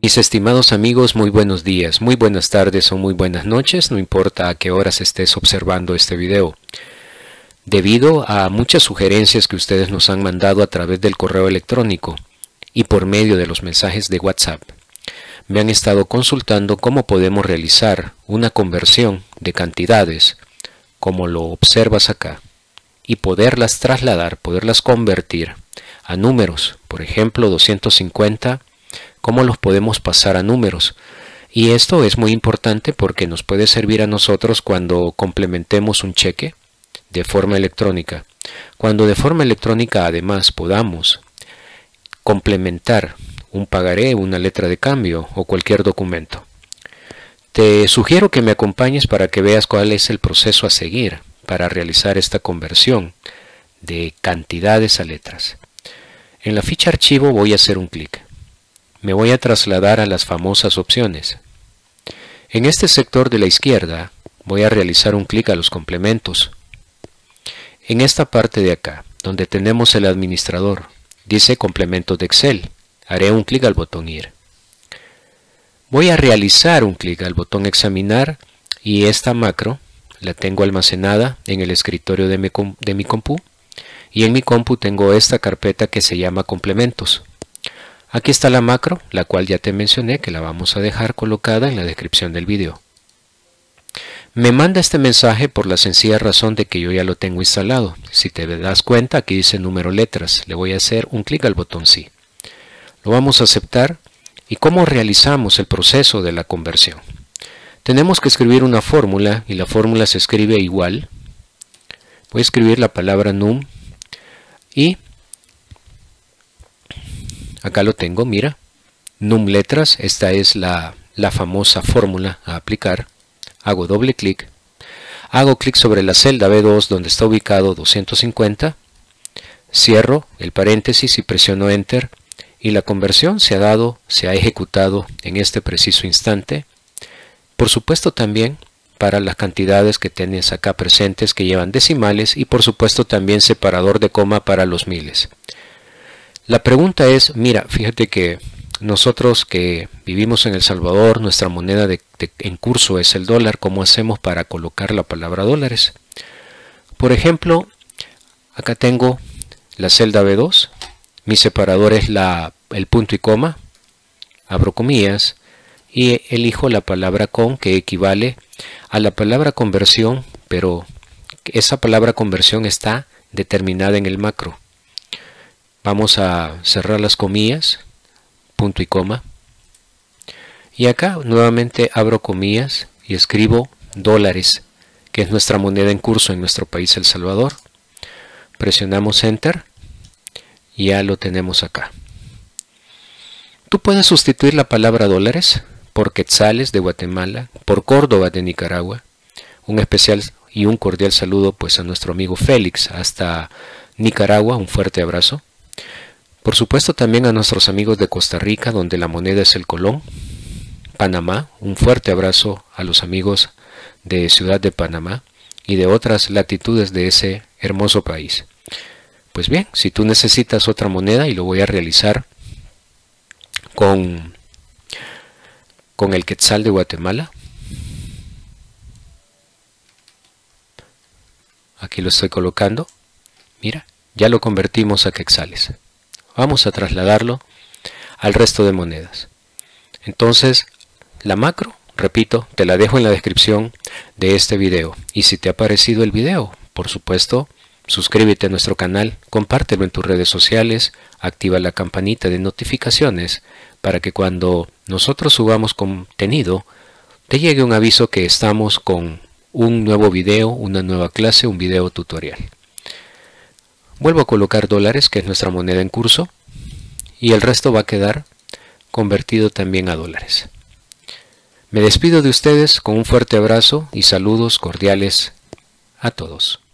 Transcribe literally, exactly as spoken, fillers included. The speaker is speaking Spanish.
Mis estimados amigos, muy buenos días, muy buenas tardes o muy buenas noches, no importa a qué horas estés observando este video. Debido a muchas sugerencias que ustedes nos han mandado a través del correo electrónico y por medio de los mensajes de WhatsApp, me han estado consultando cómo podemos realizar una conversión de cantidades, como lo observas acá, y poderlas trasladar, poderlas convertir a números, por ejemplo doscientos cincuenta, cómo los podemos pasar a números. Y esto es muy importante porque nos puede servir a nosotros cuando complementemos un cheque de forma electrónica. Cuando de forma electrónica además podamos complementar un pagaré, una letra de cambio o cualquier documento. Te sugiero que me acompañes para que veas cuál es el proceso a seguir para realizar esta conversión de cantidades a letras. En la ficha archivo voy a hacer un clic. Me voy a trasladar a las famosas opciones. En este sector de la izquierda voy a realizar un clic a los complementos. En esta parte de acá, donde tenemos el administrador, dice complementos de Excel. Haré un clic al botón Ir. Voy a realizar un clic al botón Examinar y esta macro la tengo almacenada en el escritorio de mi, de mi compu, y en mi compu tengo esta carpeta que se llama Complementos. Aquí está la macro, la cual ya te mencioné, que la vamos a dejar colocada en la descripción del video. Me manda este mensaje por la sencilla razón de que yo ya lo tengo instalado. Si te das cuenta, aquí dice número letras. Le voy a hacer un clic al botón Sí. Lo vamos a aceptar. ¿Y cómo realizamos el proceso de la conversión? Tenemos que escribir una fórmula y la fórmula se escribe igual. Voy a escribir la palabra num y acá lo tengo, mira, num letras, esta es la, la famosa fórmula a aplicar. Hago doble clic, hago clic sobre la celda B dos donde está ubicado doscientos cincuenta, cierro el paréntesis y presiono Enter y la conversión se ha dado, se ha ejecutado en este preciso instante. Por supuesto también para las cantidades que tienes acá presentes que llevan decimales y por supuesto también separador de coma para los miles. La pregunta es, mira, fíjate que nosotros que vivimos en El Salvador, nuestra moneda de, de, en curso es el dólar. ¿Cómo hacemos para colocar la palabra dólares? Por ejemplo, acá tengo la celda B dos, mi separador es la, el punto y coma, abro comillas y elijo la palabra con, que equivale a la palabra conversión, pero esa palabra conversión está determinada en el macro. Vamos a cerrar las comillas, punto y coma, y acá nuevamente abro comillas y escribo dólares, que es nuestra moneda en curso en nuestro país El Salvador. Presionamos Enter y ya lo tenemos acá. Tú puedes sustituir la palabra dólares por quetzales de Guatemala, por Córdoba de Nicaragua. Un especial y un cordial saludo pues a nuestro amigo Félix hasta Nicaragua, un fuerte abrazo. Por supuesto también a nuestros amigos de Costa Rica, donde la moneda es el colón. Panamá, un fuerte abrazo a los amigos de Ciudad de Panamá y de otras latitudes de ese hermoso país. Pues bien, si tú necesitas otra moneda, y lo voy a realizar con, con el quetzal de Guatemala. Aquí lo estoy colocando. Mira, ya lo convertimos a quetzales. Vamos a trasladarlo al resto de monedas. Entonces, la macro, repito, te la dejo en la descripción de este video. Y si te ha parecido el video, por supuesto, suscríbete a nuestro canal, compártelo en tus redes sociales, activa la campanita de notificaciones para que cuando nosotros subamos contenido, te llegue un aviso que estamos con un nuevo video, una nueva clase, un video tutorial. Vuelvo a colocar dólares, que es nuestra moneda en curso, y el resto va a quedar convertido también a dólares. Me despido de ustedes con un fuerte abrazo y saludos cordiales a todos.